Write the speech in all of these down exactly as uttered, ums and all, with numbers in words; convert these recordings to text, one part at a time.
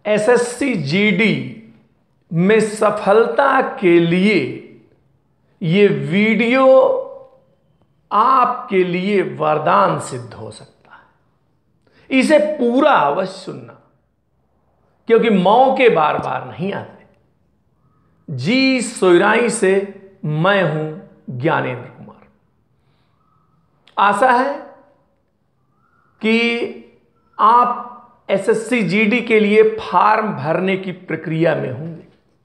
SSC GD में सफलता के लिए ये वीडियो आपके लिए वरदान सिद्ध हो सकता है। इसे पूरा अवश्य सुनना, क्योंकि मौके बार बार नहीं आते। जी सोयराई से मैं हूं ज्ञानेंद्र कुमार। आशा है कि आप एसएससी जीडी के लिए फॉर्म भरने की प्रक्रिया में होंगे।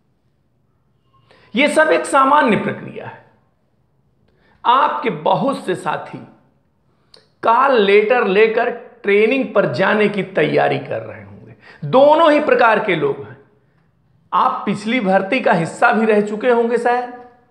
यह सब एक सामान्य प्रक्रिया है। आपके बहुत से साथी कॉल लेटर लेकर ट्रेनिंग पर जाने की तैयारी कर रहे होंगे। दोनों ही प्रकार के लोग हैं। आप पिछली भर्ती का हिस्सा भी रह चुके होंगे शायद।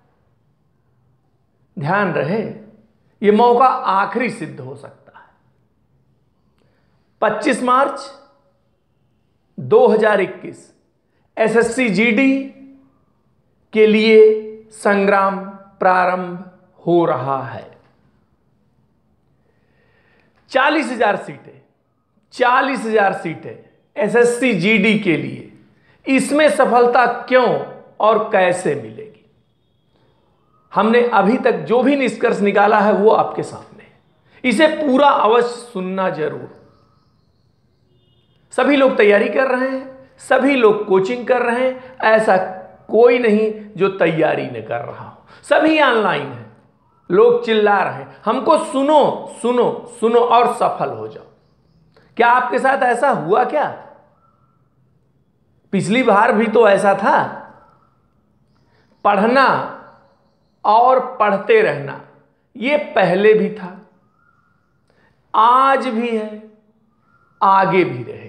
ध्यान रहे, यह मौका आखिरी सिद्ध हो सकता है। पच्चीस मार्च दो हज़ार इक्कीस एसएससी जीडी के लिए संग्राम प्रारंभ हो रहा है। चालीस हजार सीटें चालीस हजार सीटें एसएससी जीडी के लिए। इसमें सफलता क्यों और कैसे मिलेगी, हमने अभी तक जो भी निष्कर्ष निकाला है वो आपके सामने है। इसे पूरा अवश्य सुनना जरूर। सभी लोग तैयारी कर रहे हैं, सभी लोग कोचिंग कर रहे हैं। ऐसा कोई नहीं जो तैयारी न कर रहा हो। सभी ऑनलाइन है। लोग चिल्ला रहे हैं, हमको सुनो सुनो सुनो और सफल हो जाओ। क्या आपके साथ ऐसा हुआ क्या? पिछली बार भी तो ऐसा था। पढ़ना और पढ़ते रहना ये पहले भी था, आज भी है, आगे भी रहेगा।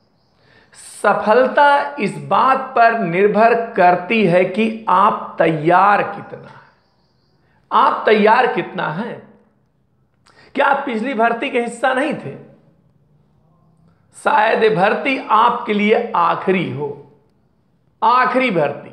सफलता इस बात पर निर्भर करती है कि आप तैयार कितना है। आप तैयार कितना हैं? क्या आप पिछली भर्ती के हिस्सा नहीं थे? शायद भर्ती आपके लिए आखिरी हो, आखिरी भर्ती।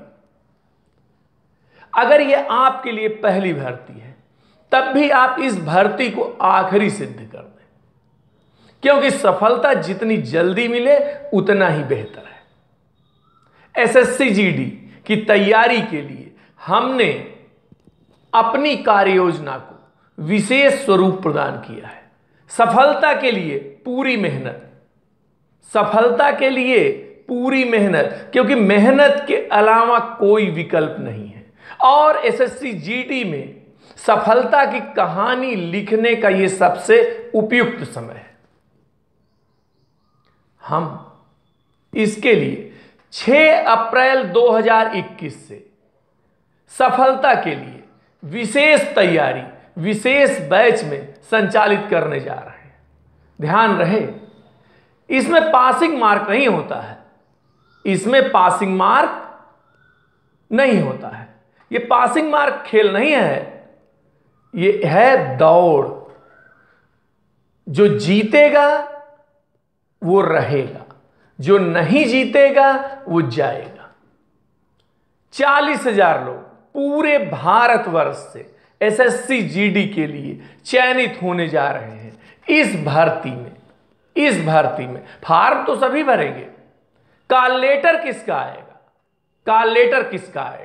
अगर यह आपके लिए पहली भर्ती है, तब भी आप इस भर्ती को आखिरी सिद्ध कर दें, क्योंकि सफलता जितनी जल्दी मिले उतना ही बेहतर है। एसएससी जीडी की तैयारी के लिए हमने अपनी कार्य योजना को विशेष स्वरूप प्रदान किया है। सफलता के लिए पूरी मेहनत, सफलता के लिए पूरी मेहनत, क्योंकि मेहनत के अलावा कोई विकल्प नहीं है। और एसएससी जीडी में सफलता की कहानी लिखने का यह सबसे उपयुक्त समय है। हम इसके लिए छह अप्रैल दो हज़ार इक्कीस से सफलता के लिए विशेष तैयारी, विशेष बैच में संचालित करने जा रहे हैं। ध्यान रहे, इसमें पासिंग मार्क नहीं होता है। इसमें पासिंग मार्क नहीं होता है। यह पासिंग मार्क खेल नहीं है, यह है दौड़। जो जीतेगा वो रहेगा, जो नहीं जीतेगा वो जाएगा। चालीस हजार लोग पूरे भारतवर्ष से एसएससी जीडी के लिए चयनित होने जा रहे हैं। इस भर्ती में इस भर्ती में फॉर्म तो सभी भरेंगे। कॉल लेटर किसका आएगा? कॉल लेटर किसका आएगा?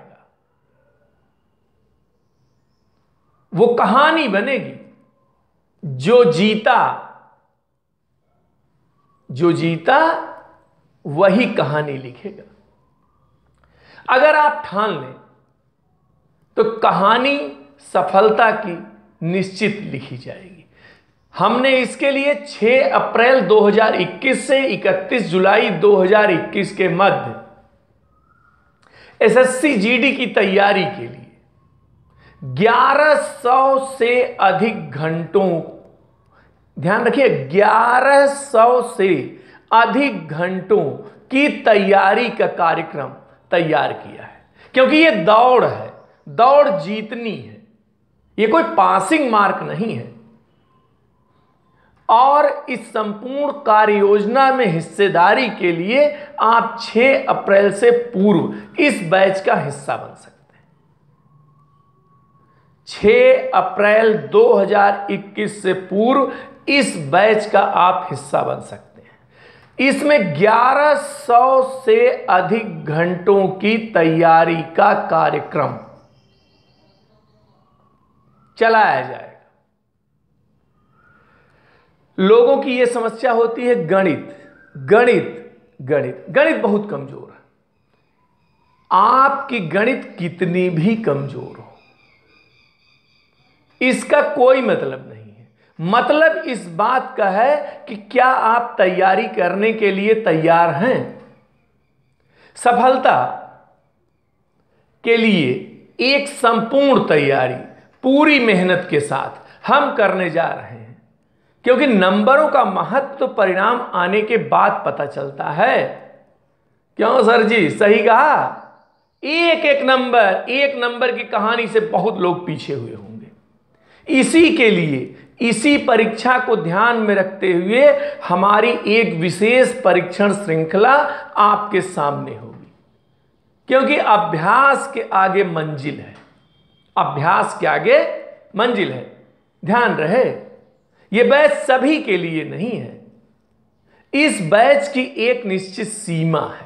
वो कहानी बनेगी। जो जीता जो जीता वही कहानी लिखेगा। अगर आप ठान लें तो कहानी सफलता की निश्चित लिखी जाएगी। हमने इसके लिए छह अप्रैल दो हज़ार इक्कीस से इकतीस जुलाई दो हज़ार इक्कीस के मध्य एसएससी जीडी की तैयारी के लिए ग्यारह सौ से अधिक घंटों, ध्यान रखिए, ग्यारह सौ से अधिक घंटों की तैयारी का कार्यक्रम तैयार किया है। क्योंकि यह दौड़ है, दौड़ जीतनी है। यह कोई पासिंग मार्क नहीं है। और इस संपूर्ण कार्य योजना में हिस्सेदारी के लिए आप छह अप्रैल से पूर्व इस बैच का हिस्सा बन सकते हैं। छह अप्रैल दो हज़ार इक्कीस से पूर्व इस बैच का आप हिस्सा बन सकते हैं। इसमें ग्यारह सौ से अधिक घंटों की तैयारी का कार्यक्रम चलाया जाएगा। लोगों की यह समस्या होती है गणित गणित गणित गणित बहुत कमजोर है। आपकी गणित कितनी भी कमजोर हो, इसका कोई मतलब नहीं है। मतलब इस बात का है कि क्या आप तैयारी करने के लिए तैयार हैं। सफलता के लिए एक संपूर्ण तैयारी पूरी मेहनत के साथ हम करने जा रहे हैं, क्योंकि नंबरों का महत्व तो परिणाम आने के बाद पता चलता है। क्यों सर जी, सही कहा। एक एक नंबर एक नंबर की कहानी से बहुत लोग पीछे हुए होंगे। इसी के लिए इसी परीक्षा को ध्यान में रखते हुए हमारी एक विशेष परीक्षण श्रृंखला आपके सामने होगी, क्योंकि अभ्यास के आगे मंजिल है। अभ्यास के आगे मंजिल है। ध्यान रहे, यह बैच सभी के लिए नहीं है। इस बैच की एक निश्चित सीमा है।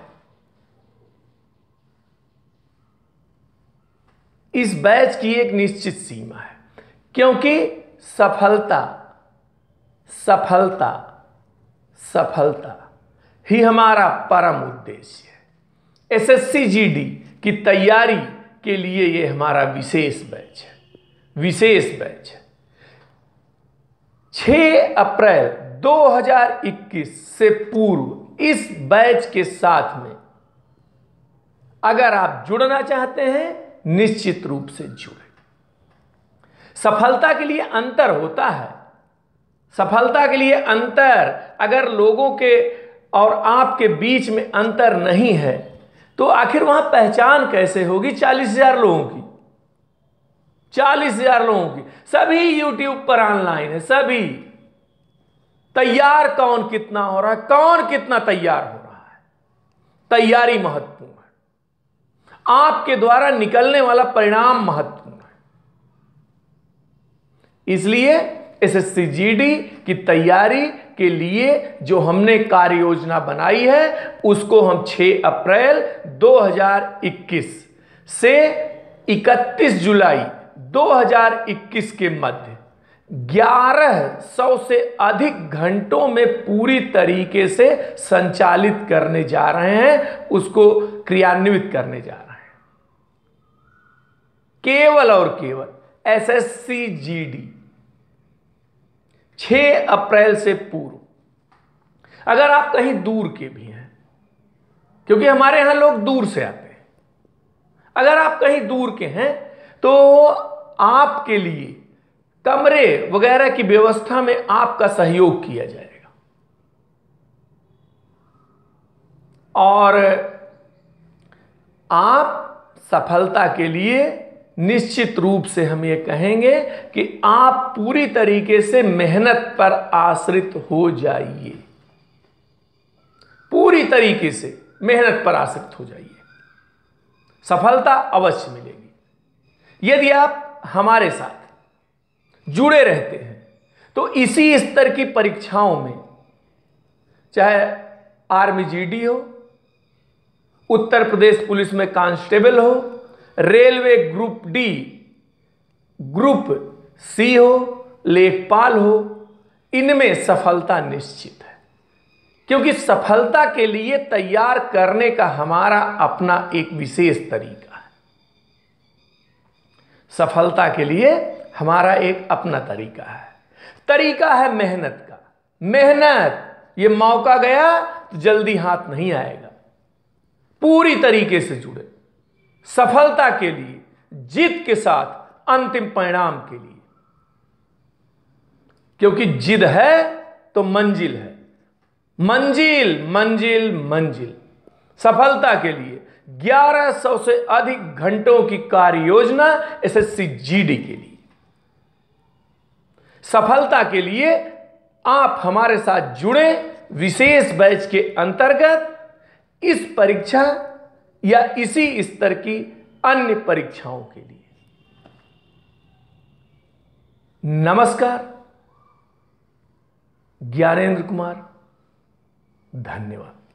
इस बैच की एक निश्चित सीमा है, क्योंकि सफलता सफलता सफलता ही हमारा परम उद्देश्य है। एसएससी जीडी की तैयारी के लिए यह हमारा विशेष बैच है। विशेष बैच है। छह अप्रैल दो हज़ार इक्कीस से पूर्व इस बैच के साथ में अगर आप जुड़ना चाहते हैं, निश्चित रूप से जुड़े। सफलता के लिए अंतर होता है। सफलता के लिए अंतर, अगर लोगों के और आपके बीच में अंतर नहीं है तो आखिर वहां पहचान कैसे होगी चालीस हजार लोगों की। चालीस हजार लोगों की, सभी यूट्यूब पर ऑनलाइन है। सभी तैयार कौन कितना हो रहा है, कौन कितना तैयार हो रहा है। तैयारी महत्वपूर्ण है। आपके द्वारा निकलने वाला परिणाम महत्वपूर्ण है। इसलिए एसएससी जीडी की तैयारी के लिए जो हमने कार्य योजना बनाई है, उसको हम छह अप्रैल दो हज़ार इक्कीस से इकतीस जुलाई दो हज़ार इक्कीस के मध्य ग्यारह सौ से अधिक घंटों में पूरी तरीके से संचालित करने जा रहे हैं, उसको क्रियान्वित करने जा रहे हैं। केवल और केवल एसएससी जीडी छह अप्रैल से पूर्व। अगर आप कहीं दूर के भी हैं, क्योंकि हमारे यहां लोग दूर से आते हैं, अगर आप कहीं दूर के हैं तो आपके लिए कमरे वगैरह की व्यवस्था में आपका सहयोग किया जाएगा। और आप सफलता के लिए निश्चित रूप से हम ये कहेंगे कि आप पूरी तरीके से मेहनत पर आश्रित हो जाइए। पूरी तरीके से मेहनत पर आश्रित हो जाइए, सफलता अवश्य मिलेगी। यदि आप हमारे साथ जुड़े रहते हैं तो इसी स्तर की परीक्षाओं में, चाहे आर्मी जीडी हो, उत्तर प्रदेश पुलिस में कांस्टेबल हो, railway group D, group C हो, लेखपाल हो, इनमें सफलता निश्चित है। क्योंकि सफलता के लिए तैयार करने का हमारा अपना एक विशेष तरीका है। सफलता के लिए हमारा एक अपना तरीका है। तरीका है मेहनत का। मेहनत, ये मौका गया तो जल्दी हाथ नहीं आएगा। पूरी तरीके से जुड़े सफलता के लिए, जिद के साथ अंतिम परिणाम के लिए। क्योंकि जिद है तो मंजिल है। मंजिल मंजिल मंजिल। सफलता के लिए ग्यारह सौ से अधिक घंटों की कार्य योजना एसएससी जीडी के लिए। सफलता के लिए आप हमारे साथ जुड़े विशेष बैच के अंतर्गत इस परीक्षा या इसी स्तर की अन्य परीक्षाओं के लिए। नमस्कार, ज्ञानेंद्र कुमार, धन्यवाद।